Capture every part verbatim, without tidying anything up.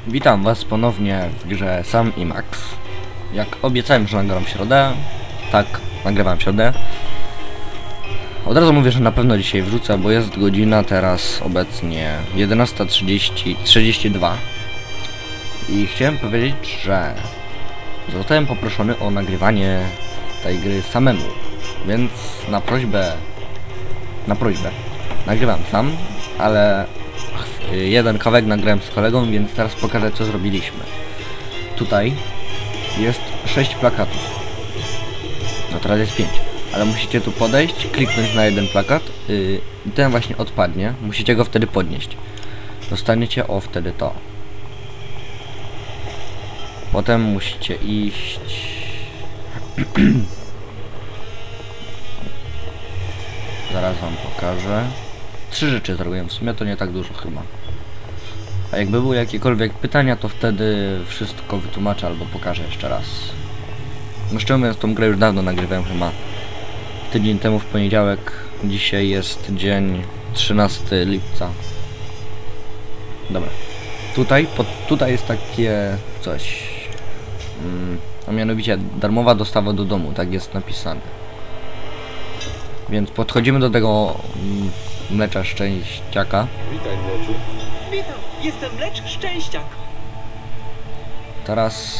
Witam was ponownie w grze Sam i Max. Jak obiecałem, że nagram w środę, tak, nagrywam w środę. Od razu mówię, że na pewno dzisiaj wrzucę, bo jest godzina teraz obecnie jedenasta trzydzieści dwa. I chciałem powiedzieć, że zostałem poproszony o nagrywanie tej gry samemu. Więc na prośbę, na prośbę, nagrywam sam, ale jeden kawałek nagrałem z kolegą, więc teraz pokażę, co zrobiliśmy. Tutaj jest sześć plakatów. No teraz jest pięć. Ale musicie tu podejść, kliknąć na jeden plakat yy, i ten właśnie odpadnie. Musicie go wtedy podnieść. Dostaniecie o wtedy to. Potem musicie iść... Zaraz wam pokażę. Trzy rzeczy zrobiłem, w sumie to nie tak dużo chyba. A jakby były jakiekolwiek pytania, to wtedy wszystko wytłumaczę albo pokażę jeszcze raz. No szczerze mówiąc, tą grę już dawno nagrywałem, chyba tydzień temu w poniedziałek. Dzisiaj jest dzień trzynastego lipca. Dobra. Tutaj, pod, tutaj jest takie coś. Mm, a mianowicie darmowa dostawa do domu, tak jest napisane. Więc podchodzimy do tego mm, mlecza szczęściaka. Witaj, mleczu. Witam, jestem Mlecz Szczęściak. Teraz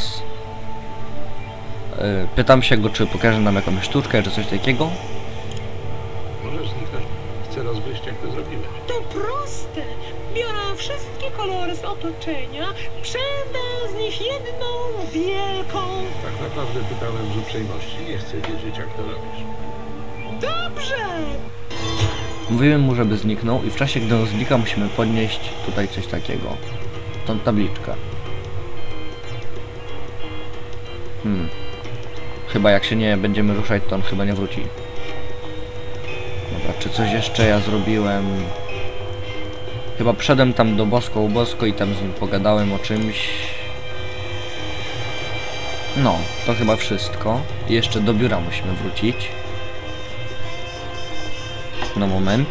yy, pytam się go, czy pokaże nam jakąś sztuczkę, czy coś takiego. Możesz zniknąć. Chcę rozgryźć, jak to zrobiłeś. To proste. Biorę wszystkie kolory z otoczenia, przędę z nich jedną wielką. Tak naprawdę pytałem z uprzejmości. Nie chcę wiedzieć, jak to robisz. Dobrze! Mówiłem mu, żeby zniknął i w czasie, gdy on znika, musimy podnieść tutaj coś takiego. Tą tabliczkę. Hmm. Chyba jak się nie będziemy ruszać, to on chyba nie wróci. Dobra, czy coś jeszcze ja zrobiłem? Chyba wszedłem tam do Bosko u Bosko i tam z nim pogadałem o czymś. No, to chyba wszystko. I jeszcze do biura musimy wrócić. Na moment.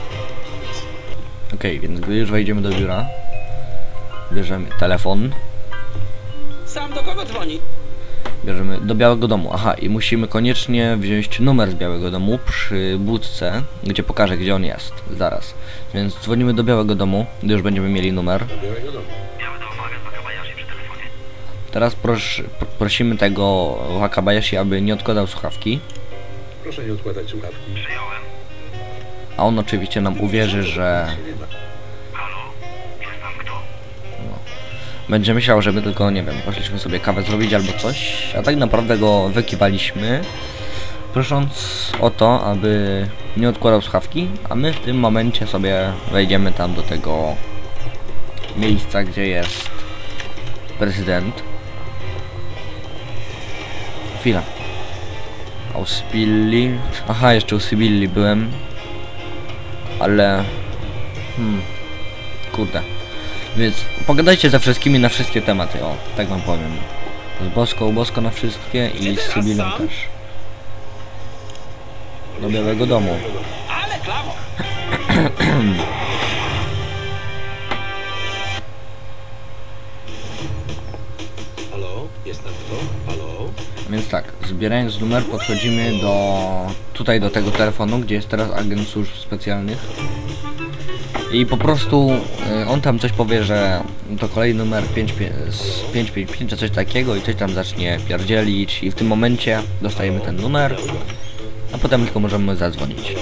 Ok, więc gdy już wejdziemy do biura, bierzemy telefon. Sam do kogo dzwoni? Bierzemy do Białego Domu. Aha, i musimy koniecznie wziąć numer z Białego Domu przy budce, gdzie pokażę, gdzie on jest. Zaraz. Więc dzwonimy do Białego Domu, gdy już będziemy mieli numer. Do Białego Domu. Teraz pros prosimy tego Wakabayashi, aby nie odkładał słuchawki. Proszę nie odkładać słuchawki. A on oczywiście nam uwierzy, że... Nie ma. No. Będzie myślał, że my tylko, nie wiem, poszliśmy sobie kawę zrobić albo coś, a tak naprawdę go wykiwaliśmy, prosząc o to, aby nie odkładał słuchawki, a my w tym momencie sobie wejdziemy tam do tego miejsca, gdzie jest prezydent. Chwila. A u Sybilli... Aha, jeszcze u Sybilli byłem. Ale... Hmm... Kurde. Więc pogadajcie ze wszystkimi na wszystkie tematy, o, tak wam powiem. Z Boską u Bosko na wszystkie i z Sybillą też. Do Białego Domu. Ale klawo! Halo? Jest tam kto? Halo? Więc tak, zbierając numer podchodzimy do... Tutaj do tego telefonu, gdzie jest teraz agent służb specjalnych. I po prostu y, on tam coś powie, że to kolejny numer pięć pięć pięć czy coś takiego i coś tam zacznie pierdzielić i w tym momencie dostajemy ten numer, a potem tylko możemy zadzwonić.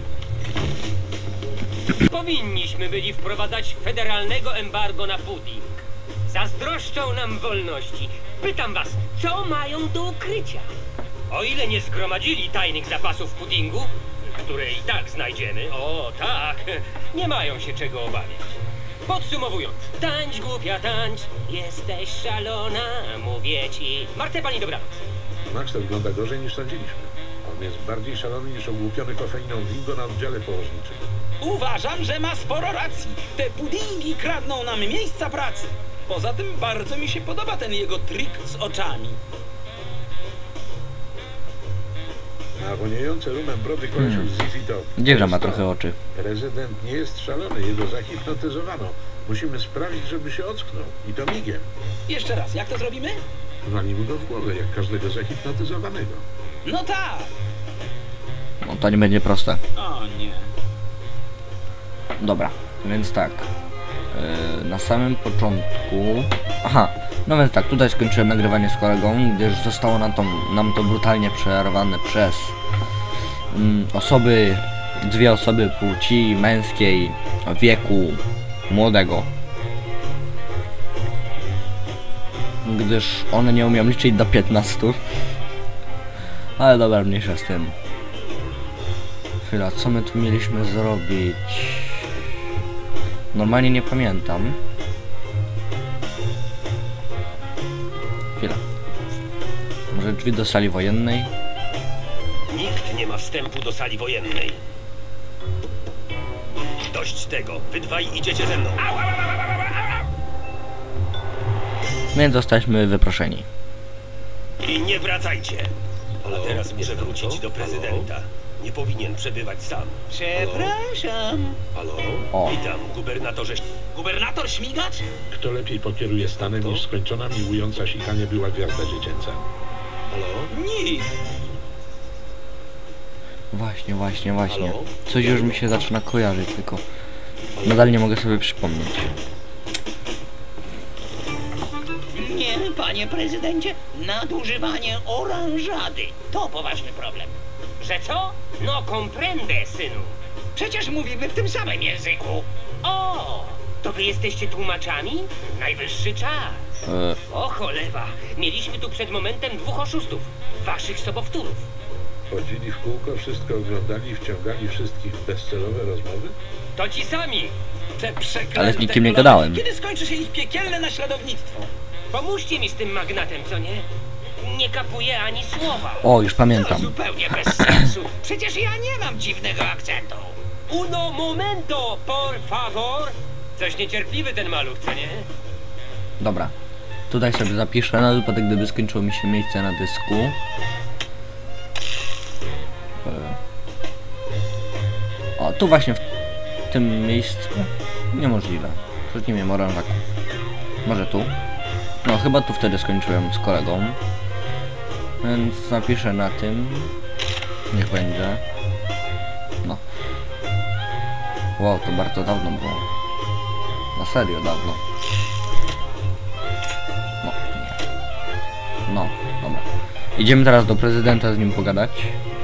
Powinniśmy byli wprowadzać federalnego embargo na pudding. Zazdroszczą nam wolności. Pytam was, co mają do ukrycia? O ile nie zgromadzili tajnych zapasów puddingu, które i tak znajdziemy, o tak, nie mają się czego obawiać. Podsumowując, tańcz głupia tańcz, jesteś szalona, mówię ci. Marcepan i dobranoc. Max to wygląda gorzej niż sądziliśmy. On jest bardziej szalony niż ogłupiony kofeiną Wingo na oddziale położniczym. Uważam, że ma sporo racji. Te puddingi kradną nam miejsca pracy. Poza tym bardzo mi się podoba ten jego trik z oczami. Nawoniejące rumem brody kolesiu z Zizi Top. Dziewra ma trochę oczy. Prezydent nie jest szalony, jego zahipnotyzowano. Musimy sprawić, żeby się ocknął. I to migiem. Jeszcze raz, jak to zrobimy? Walimy go w głowę, jak każdego zahipnotyzowanego. No tak! No to nie będzie proste. O nie. Dobra, więc tak. Yy, na samym początku... Aha, no więc tak, tutaj skończyłem nagrywanie z kolegą, gdyż zostało nam to, nam to brutalnie przerwane przez mm, osoby, dwie osoby płci męskiej, wieku młodego. Gdyż one nie umieją liczyć do piętnastu. Ale dobra, mniejsza z tym. Chwila, co my tu mieliśmy zrobić? Normalnie nie pamiętam. Chwila. Może drzwi do sali wojennej? Nikt nie ma wstępu do sali wojennej. Dość tego. Wy dwaj idziecie ze mną. Więc zostaliśmy wyproszeni. I nie wracajcie. A teraz muszę wrócić do prezydenta. Nie powinien przebywać sam. Przepraszam. Halo? O, Witam, gubernatorze. Gubernator Śmigacz? Kto lepiej pokieruje stanem niż skończona miłująca sikanie była gwiazda dziecięca? Halo? Nikt. właśnie, właśnie, właśnie. Coś już mi się zaczyna kojarzyć, tylko nadal nie mogę sobie przypomnieć. Nie, panie prezydencie, nadużywanie oranżady to poważny problem. Że co? No comprende, synu. Przecież mówimy w tym samym języku. O, to wy jesteście tłumaczami? Najwyższy czas. E, O cholewa, mieliśmy tu przed momentem dwóch oszustów. Waszych sobowtórów. Chodzili w kółko, wszystko oglądali, wciągali wszystkich w bezcelowe rozmowy? To ci sami. Te przeklęte Ale z nikim nie kolony. gadałem. Kiedy skończy się ich piekielne naśladownictwo? Pomóżcie mi z tym magnatem, co nie? Nie kapuję ani słowa. o, już To pamiętam. zupełnie bez sensu. Przecież ja nie mam dziwnego akcentu. Uno momento, por favor. Coś niecierpliwy ten maluch, co nie? Dobra. Tutaj sobie zapiszę, na wypadek gdyby skończyło mi się miejsce na dysku. E, O, tu właśnie w tym miejscu. Niemożliwe. Przecież nie wiem, oranżaku. Może tu? No, chyba tu wtedy skończyłem z kolegą. Więc napiszę na tym. Niech będzie. No. Wow, to bardzo dawno było. Na serio dawno. No, nie. No, dobra. Idziemy teraz do prezydenta z nim pogadać.